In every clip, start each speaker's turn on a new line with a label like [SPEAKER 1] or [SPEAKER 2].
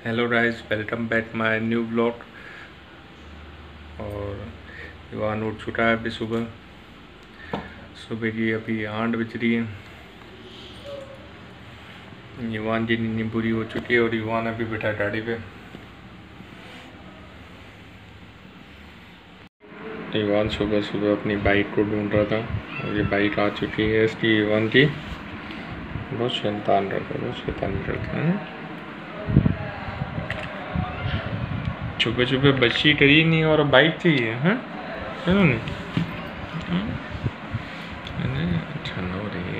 [SPEAKER 1] Hello guys, welcome back my new blog. और युवान उठ चुका है अभी सुबह की अभी 8 बज रही है। युवान की नींद पूरी हो चुकी है और युवान अभी बैठा है गाड़ी पे। युवान सुबह सुबह अपनी बाइक को ढूंढ रहा था और ये बाइक आ चुकी है इसकी। युवान की बहुत शैतान रहता है। सुबह सुबह बच्ची करी नहीं और बाइक चाहिए है। चलो नहीं अच्छा नो रे।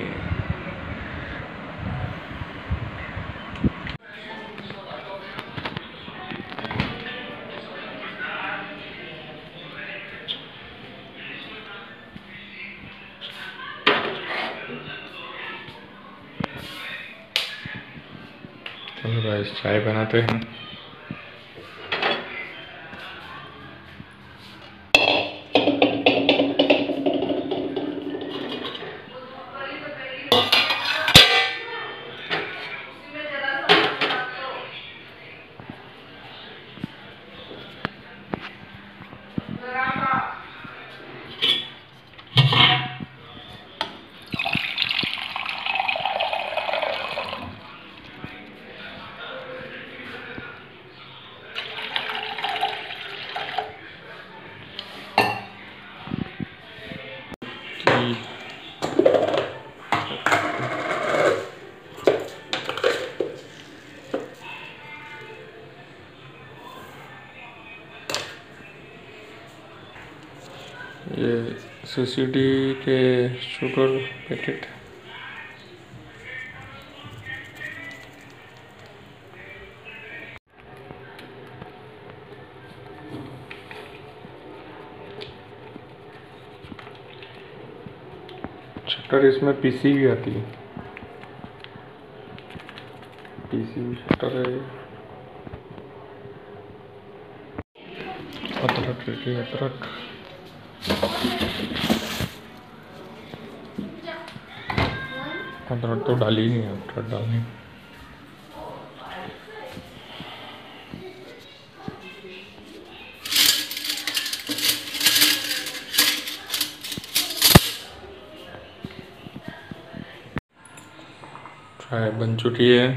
[SPEAKER 1] चलो गाइस, चाय बनाते हैं। ये सीसीडी के शुगर पैकेट शटर, इसमें पीसी भी आती है। पीसी भी शटर है। अदरक लेके अदरक अदरक तो डाली नहीं है, अदरक डालनी। चाय बन चुकी है।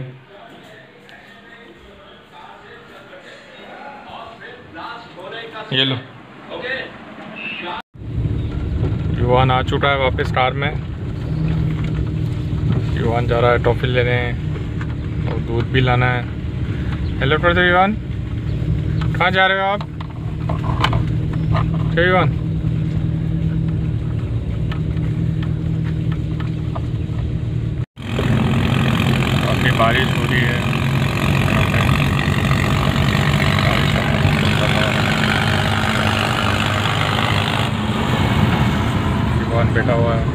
[SPEAKER 1] ये लो। युवान आ चुका है वापस कार में। युवान जा रहा है टॉफी लेने और दूध भी लाना है। हेलो कर दो युवान, कहाँ जा रहे हो आप? क्या युवान? काफ़ी बारिश हो रही है। युवान बैठा हुआ है।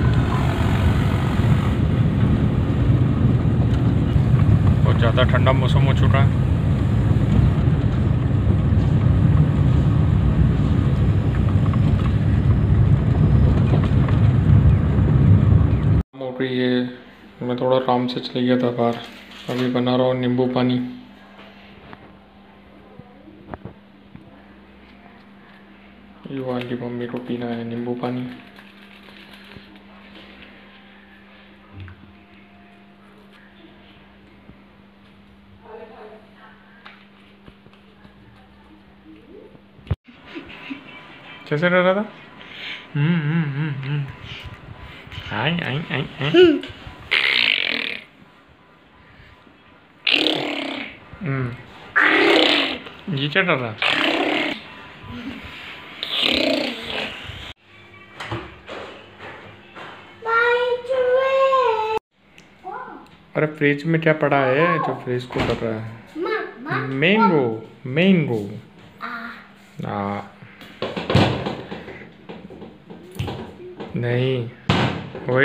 [SPEAKER 1] बहुत ज़्यादा ठंडा मौसम हो चुका है। हो रही है। मैं थोड़ा आराम से चले गया था बाहर। अभी बना रहा हूँ नींबू पानी। युवान की मम्मी को पीना है नींबू पानी। कैसे रह रहा था? आई आई आई आई। ये क्या कर रहा? अरे फ्रिज में क्या पड़ा है जो फ्रिज को कर रहा है? Mango mango. नहीं ओए,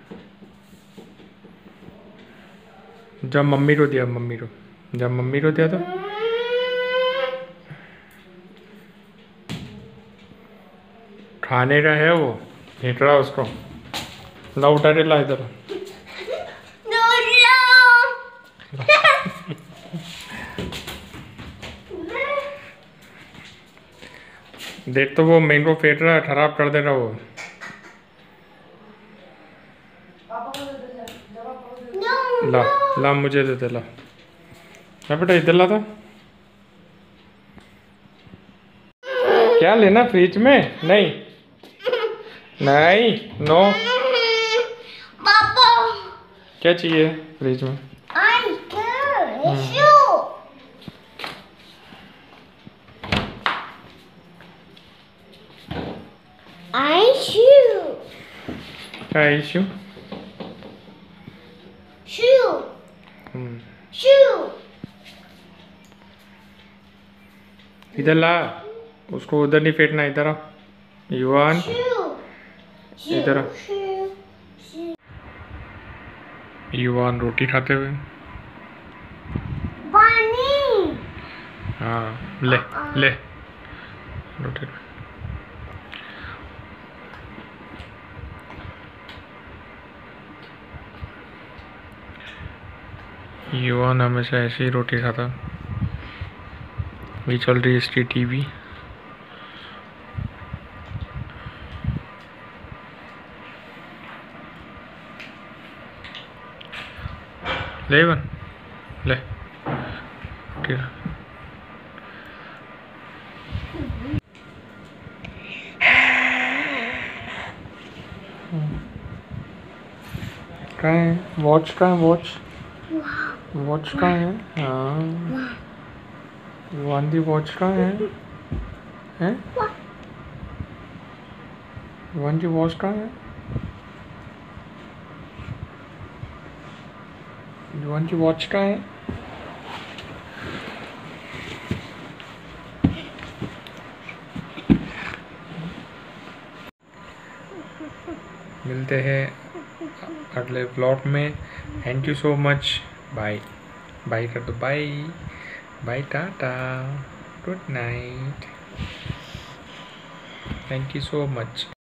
[SPEAKER 1] जब मम्मी को दिया, जब मम्मी को दिया तो खाने का है वो। फेंक रहा उसको। ला उठा के ला इधर। देख तो वो मैंगो फेंट रहा है, खराब कर दे रहा वो। ला ला मुझे दे दे, ला बेटा इधर ला था। क्या लेना फ्रिज में? नहीं नहीं, नो।
[SPEAKER 2] पापा
[SPEAKER 1] क्या चाहिए फ्रिज में? क्या इशू? इधर ला, उसको उधर नहीं फेंटना, इधर आ युवान, इधर आ। युवान रोटी खाते हुए। हाँ ले ले रोटी। युवान हमेशा ऐसे ही रोटी खाता। ये चल रही है इसकी टीवी। ले बन ले, ठीक है। कहाँ है वॉच? कहाँ है वॉच? वॉच कहाँ है? हाँ वांदी वॉच कहाँ है? हैं? वांदी वॉच कहाँ है? युवान की वॉच कहाँ है? मिलते हैं अगले ब्लॉग में। Thank you so much. Bye bye कर दो, bye bye, tata, good night, thank you so much.